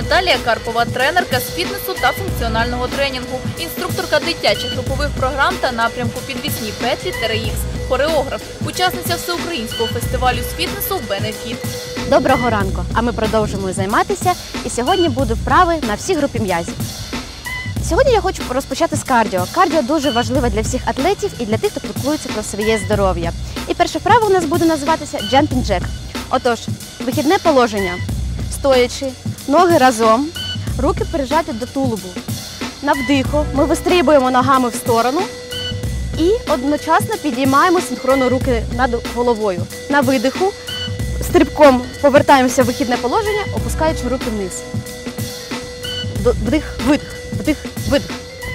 Наталія Карпова – тренерка з фітнесу та функціонального тренінгу, інструкторка дитячих групових програм та напрямку підвісні петлі TRX, хореограф, учасниця всеукраїнського фестивалю з фітнесу «Бенефіт». Доброго ранку! А ми продовжуємо займатися, і сьогодні будуть вправи на всі групи м'язів. Сьогодні я хочу розпочати з кардіо. Кардіо дуже важливе для всіх атлетів і для тих, хто піклується про своє здоров'я. І перша вправа у нас буде називатися Jumping Jack. Отож, вихідне положення. Стоячи, ноги разом, руки прижаті до тулубу. На вдиху ми вистрибуємо ногами в сторону і одночасно підіймаємо синхронно руки над головою. На видиху стрибком повертаємося в вихідне положення, опускаючи руки вниз. Вдих, видих, вдих, видих.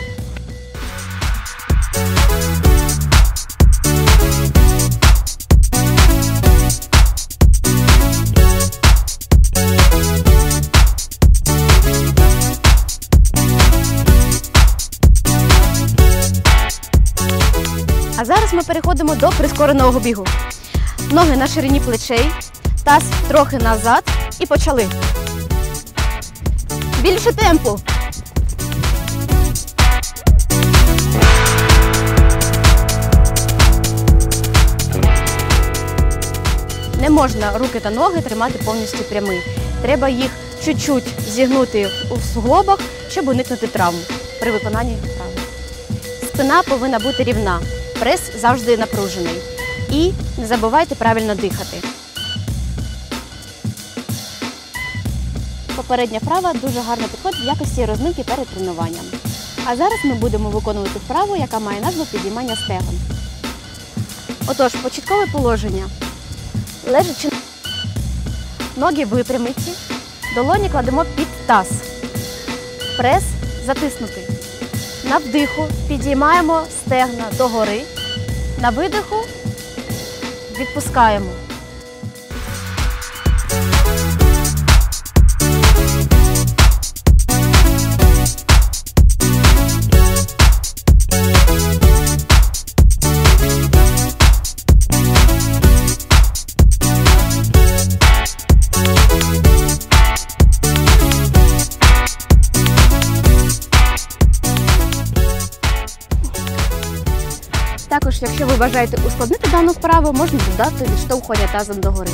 А зараз ми переходимо до прискореного бігу. Ноги на ширині плечей, таз трохи назад і почали. Більше темпу. Не можна руки та ноги тримати повністю прямі. Треба їх чуть-чуть зігнути у суглобах, щоб уникнути травм при виконанні вправи. Спина повинна бути рівна, прес завжди напружений. І не забувайте правильно дихати. Попередня вправа дуже гарно підходить в якості розминки перед тренуванням. А зараз ми будемо виконувати вправу, яка має назву підіймання стегон. Отож, початкове положення. Лежачи, ноги випрямиті, долоні кладемо під таз. Прес затиснутий. На вдиху підіймаємо стегна догори, на видиху відпускаємо. Також, якщо ви бажаєте ускладнити дану вправу, можна додати відштовхування тазом догори.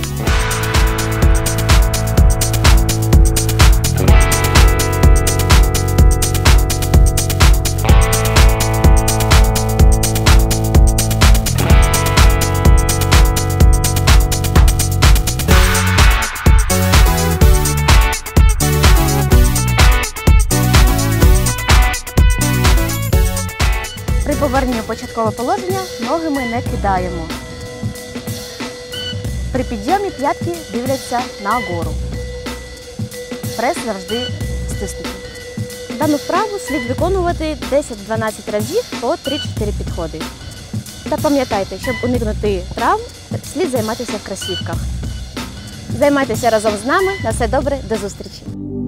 При поверненні в початкове положення ноги ми не кидаємо. При підйомі п'ятки дивляться нагору. Прес завжди стиснутий. Дану вправу слід виконувати 10-12 разів по 3-4 підходи. Та пам'ятайте, щоб уникнути травм, слід займатися в кросівках. Займайтеся разом з нами. На все добре, до зустрічі!